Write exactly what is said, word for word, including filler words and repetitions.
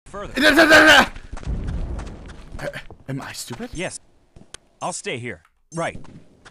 further. Am I stupid? Yes. I'll stay here. Right.